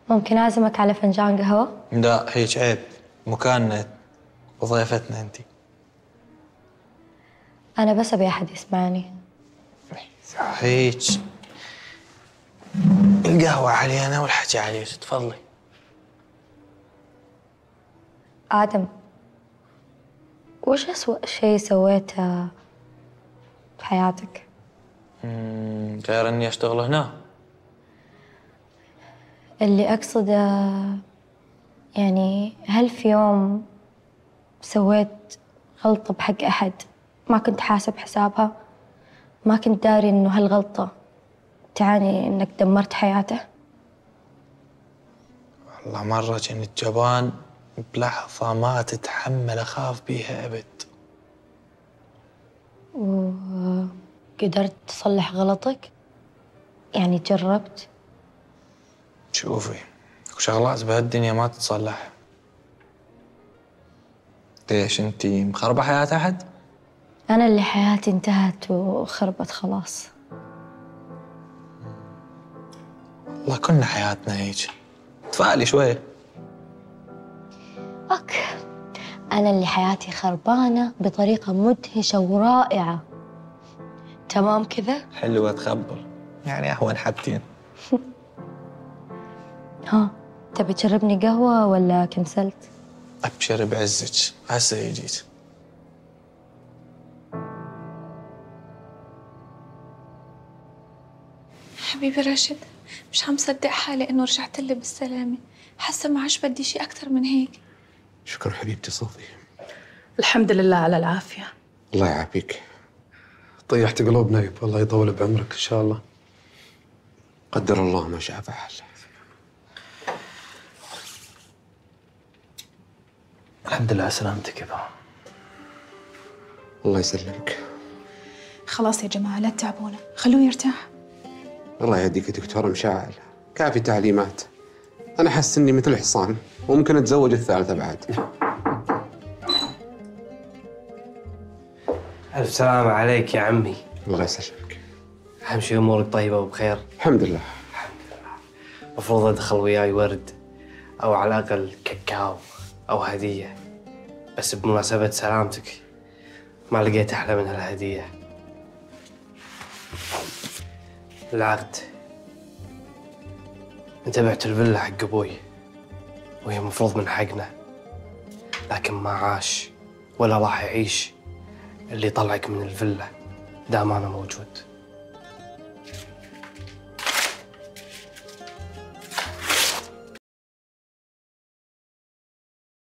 ممكن أعزمك على فنجان قهوة؟ لا هيك عيب، مكاننا وضيفتنا انت. أنا بس أبي أحد يسمعني. هيك القهوة علي أنا والحكي عليك، تفضلي. آدم، وش أسوأ شيء سويته في حياتك؟ غير إني أشتغل هنا. اللي أقصده يعني هل في يوم سويت غلطة بحق أحد ما كنت حاسب حسابها؟ ما كنت داري إنه هالغلطة تعني إنك دمرت حياته؟ والله مرة كنت جبان بلحظة ما تتحمل أخاف بيها أبد. وقدرت تصلح غلطك؟ يعني جربت؟ شوفي، وشغلات بهالدنيا ما تتصلح. ليش انتي مخربة حياة أحد؟ أنا اللي حياتي انتهت وخربت خلاص. والله كنا حياتنا هيك، تفائلي شوي. أوكي، أنا اللي حياتي خربانة بطريقة مدهشة ورائعة. تمام كذا؟ حلوة تخبر، يعني أهون حبتين. ها، تبي تشربني قهوة ولا كنسلت؟ أبشر بعزك، هسه جيت. حبيبي راشد، مش عم صدق حالي إنه رجعت لي بالسلامة. حاسة ما عادش بدي شيء أكثر من هيك. شكرا حبيبتي صوفي. الحمد لله على العافية. الله يعافيك. طيحت قلوب نايب، الله يطول بعمرك إن شاء الله. قدر الله ما شاء فعل. الحمد لله على سلامتك يا با. الله يسلمك. خلاص يا جماعة لا تتعبونا، خلوه يرتاح. الله يهديك يا دكتورة مشاعل، كافي تعليمات. أنا حاسس إني مثل حصان وممكن أتزوج الثالثة بعد. ألف سلامة عليك يا عمي. الله يسلمك. أهم شيء أمورك طيبة وبخير. الحمد لله. الحمد لله. المفروض أدخل وياي ورد أو على الأقل كاكاو أو هدية، بس بمناسبة سلامتك ما لقيت أحلى من هالهدية. العقد. أنت بعت الفيلا حق أبوي وهي مفروض من حقنا، لكن ما عاش ولا راح يعيش اللي طلعك من الفيلا دام أنا موجود.